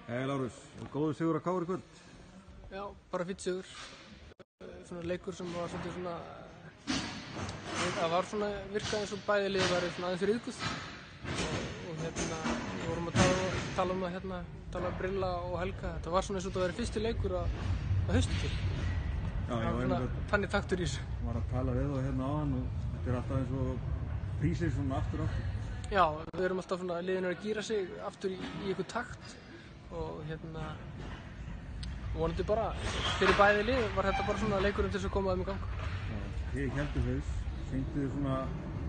Lárus, góður sigur á KR í kvöld? Já, bara fínn sigur. Svona leikur sem var svolítið svona, það var svona virkað eins og bæði lið væri svona aðeins ryðguð og við vorum að tala um það tala um Brilla og Helga. Þetta var svona eins og það væri fyrsti leikur að hausti til. Já, það var svona þannig taktur í þessu. Var að tala við og áðan og þetta er alltaf eins og prísir svona aftur. Já, við erum alltaf svona, liðin að gíra sig aftur í einhver takt og vonandi bara fyrir bæði lið var þetta bara svona leikurinn til þess að koma þeim í gang. Já, þið heldur haus, sýndu svona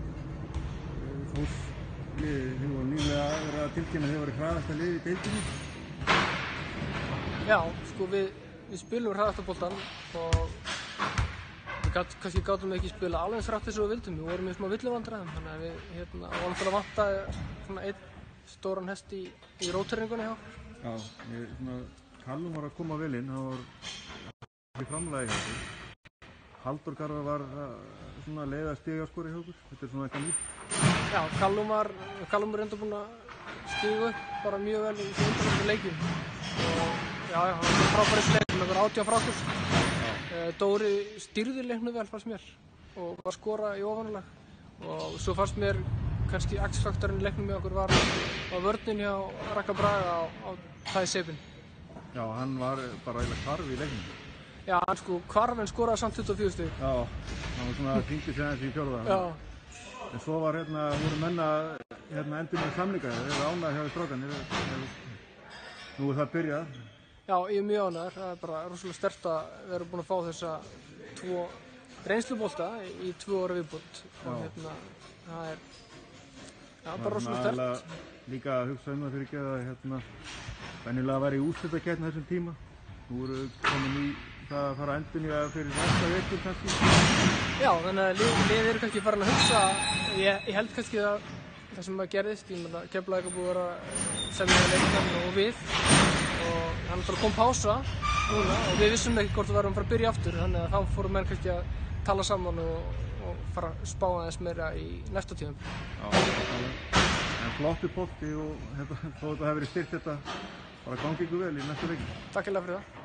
liðið, þið voru nýlega verið að tilkynna að þið voru hraðasta liðið í deildinni. Já, sko við spilum hraðasta boltann og við kannski gátum ekki spila alveg eins hratt eins og við vildum. Við vorum í smá villuvandræðum, þannig að við vorum til að vantaði svona einn stóran hest í róteringunni hjá okkur. Já, Kallum var að koma vel inn, það var ekki framlagi hjá okkur. Halldór Garðar var svona að leiða stigaskori hjá okkur, þetta er svona eitthvað nýtt. Já, Kallum er enda búinn að stiga upp bara mjög vel í undanförnum leikjum. Og já, hann var frábæri sleik með 18 frákast. Dóri stýrði leiknum vel fannst mér og var skora í ofanulag. Og svo fannst mér kannski X-faktorinn í leiknum með okkur var vörnin hjá Ragnar Braga á Tæði Seipin. Já, hann var bara eiginlega hvarf í leiknum. Já, hann hvarf en skoraði samt 24 stig. Já, hann var svona að hringdi sig aðeins í fjórða. Já. En svo var voru menn að endur með samninga, þeir eru ánægðir hjá strákan. Nú er það byrjað. Já, ég er mjög ánægður. Það er bara rosalega sterkt að við erum búin að fá þessa 2 reynslubolta í 2 ára viðbót. Og það er bara rosalega sterkt. Líka að hugsa það fyrir ekki að venjulega væri í úrslitakeppni þessum tíma. Nú eru komin í það að fara að endurnýja fyrir næsta vetur kannski. Já, þannig að liðið eru kannski farin að hugsa. Ég held kannski að það sem gerðist, Keflavík er búið að vera semja leikmenn og við og þannig að kom pása núna og við vissum ekki hvort við varum að fara að byrja aftur, þannig að þá fóru menn kannski að tala saman og fara að spá aðeins meira í næsta tíðum. Já, en flottur bolti og þó þetta hefur verið styrkt þetta bara gangi ykkur vel í næsta leik. Takk fyrir það.